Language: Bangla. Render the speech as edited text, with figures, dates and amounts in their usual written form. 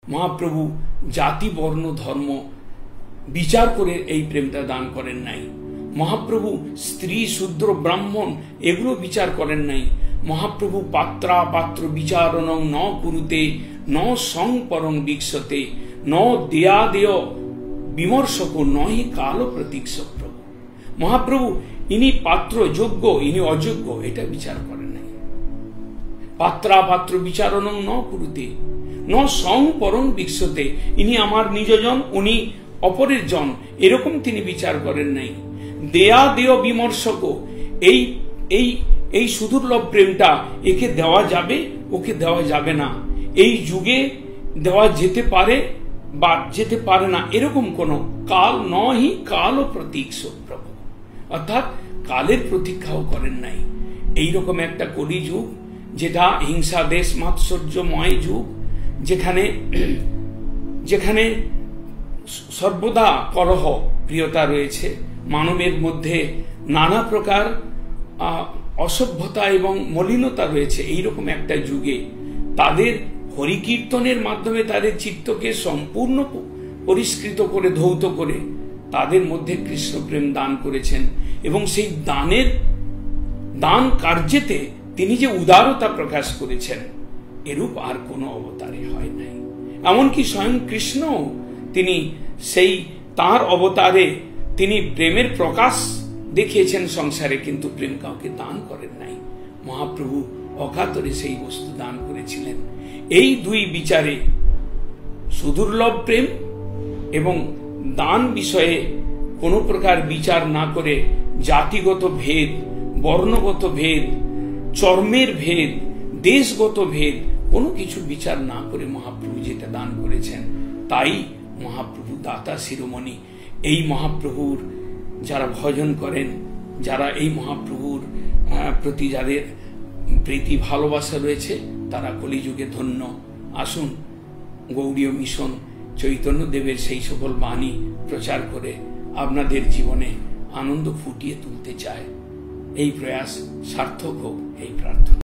মহাপ্রভু জাতি বর্ণ ধর্ম বিচার করে এই প্রেমটা দান করেন নাই। মহাপ্রভু স্ত্রী শূদ্র ব্রাহ্মণ এগুলো বিচার করেন নাই। মহাপ্রভু পাত্রা পাত্র বিচারণং ন কুরুতে ন সং পরং বিক্ষতে ন দেয়া দেয় বিমর্শক নহি কাল প্রতীক্ষ প্রভু। মহাপ্রভু ইনি পাত্র যোগ্য ইনি অযোগ্য এটা বিচার করেন নাই। পাত্রা পাত্র বিচারণং ন কুরুতে ন সং পরং বিক্ষতে, ইনি আমার নিজজন উনি অপরের জন এরকম তিনি বিচার করেন নাই। দেয়া দেয় বিমর্শক, এই এই এই সুদুর্লভ প্রেমটা একে দেওয়া যাবে ওকে দেওয়া যাবে না, এই যুগে দেওয়া যেতে পারে বা যেতে পারে না এরকম কোন কাল নহি কাল প্রতীক্ষ প্রভু, অর্থাৎ কালের প্রতীক্ষাও করেন নাই। এইরকম একটা কলিযুগ যেটা হিংসা দেশ মাৎসর্যময় যুগ, যেখানে যেখানে সর্বদা কলহ প্রিয়তা রয়েছে, মানবের মধ্যে নানা প্রকার অসভ্যতা এবং মলিনতা রয়েছে। এইরকম একটা যুগে তাদের হরিকীর্তনের মাধ্যমে তাদের চিত্তকে সম্পূর্ণ পরিষ্কৃত করে ধৌত করে তাদের মধ্যে কৃষ্ণ প্রেম দান করেছেন এবং সেই দান কার্যেতে তিনি যে উদারতা প্রকাশ করেছেন এরূপ আর কোনো অবতারে হয় নাই। এমনকি স্বয়ং কৃষ্ণ তিনি সেই তার অবতারে তিনি প্রেমের প্রকাশ দেখিয়েছেন সংসারে, কিন্তু প্রেম কাউকে দান করেন নাই। মহাপ্রভু অকাতরে সেই বস্তু দান করেছিলেন। এই দুই বিচারে সুদুর্লভ প্রেম এবং দান বিষয়ে কোনো প্রকার বিচার না করে জাতিগত ভেদ, বর্ণগত ভেদ, চর্মের ভেদ, দেশগত ভেদ কোনো কিছু বিচার না করে মহাপ্রভু যেটা দান করেছেন তাই মহাপ্রভু দাতা শিরোমণি। এই মহাপ্রভুর যারা ভজন করেন, যারা এই মহাপ্রভুর প্রতি যাদের প্রীতি ভালোবাসা রয়েছে তারা কলিযুগে ধন্য। আসুন গৌড়ীয় মিশন চৈতন্যদেবের সেই সকল বাণী প্রচার করে আপনাদের জীবনে আনন্দ ফুটিয়ে তুলতে চায়। এই প্রয়াস সার্থক হোক এই প্রার্থনা।